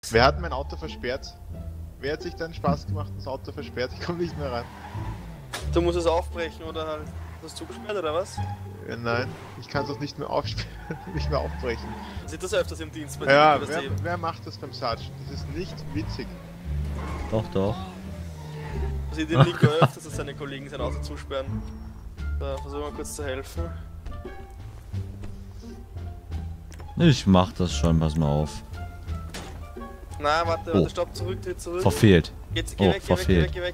Wer hat mein Auto versperrt? Wer hat sich dann Spaß gemacht und das Auto versperrt? Ich komme nicht mehr rein. Du musst es aufbrechen oder halt das zugesperrt oder was? Ja, nein, ich kann es auch nicht mehr nicht mehr aufbrechen. Sieht das öfters im Dienst bei Ja, dir? wer macht das beim Sergeant? Das ist nicht witzig. Doch, doch. Sieht den Nico öfters, dass seine Kollegen sein Auto zusperren. Da versuchen wir kurz zu helfen. Ich mach das schon, pass mal auf. Na, warte, stopp, zurück, tritt zurück. Verfehlt. Jetzt, Oh, geh verfehlt. weg.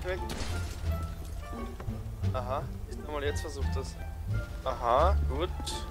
Aha, ich nochmal jetzt versucht das. Aha, gut.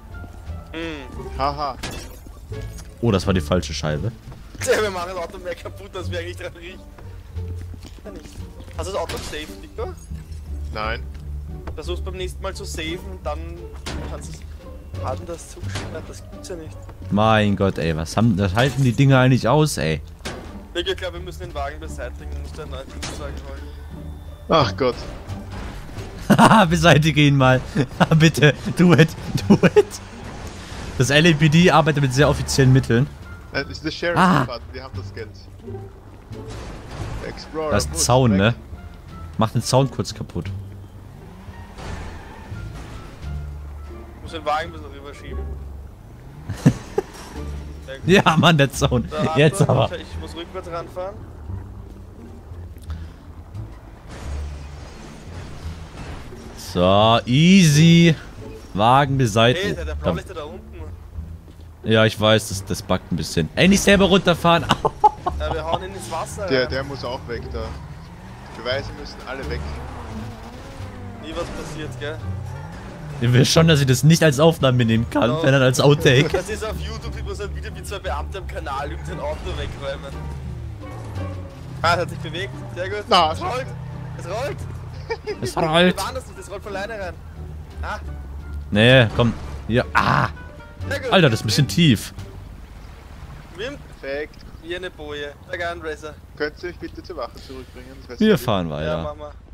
Haha. Oh, das war die falsche Scheibe. Ja, wir machen das Auto mehr kaputt, als wir eigentlich dran riechen. Ja, nicht. Hast du das Auto safe, Nico? Nein. Versuch's beim nächsten Mal zu saven und dann kannst du es anders zugesperrt, das gibt's ja nicht. Mein Gott, ey, was halten die Dinger eigentlich aus, ey? Nico, ich glaube, wir müssen den Wagen beseitigen und nicht einen neuen Dienstwagen holen. Ach Gott. Haha, beseitige ihn mal. Bitte, do it. Das LAPD arbeitet mit sehr offiziellen Mitteln. Das ist der Sheriff Department, die haben das Geld. Der Explorer. Das ist ein Zaun, ne? Mach den Zaun kurz kaputt. Ich muss den Wagen ein bisschen rüberschieben. Ja, Mann, der Zaun. Da, Jetzt aber. Ich muss rückwärts ranfahren. So, easy. Wagen beseitigen. Hey, der Blaulichter da unten. Ja, ich weiß, das buggt ein bisschen. Ey, nicht selber runterfahren. Ja, wir hauen ihn ins Wasser. Der muss auch weg da. Die Beweise müssen alle weg. Nie was passiert, gell? Ich will schon, dass ich das nicht als Aufnahme nehmen kann, No. wenn dann als Outtake. Das ist auf YouTube immer so ein Video, wie zwei Beamte am Kanal irgendein Auto wegräumen. Ah, es hat sich bewegt. Sehr gut. Na, es rollt. Es rollt. Es Wir rollt. waren das nicht, es rollt von alleine rein. Ah, Nee, komm. Hier. Ah. sehr gut. Alter, das ist ein bisschen tief. Wim, Perfekt. wie eine Boje. Sag an, Racer. Könnt ihr euch bitte zur Wache zurückbringen? Das wär's Wir sehr fahren Ja, weiter. Mama.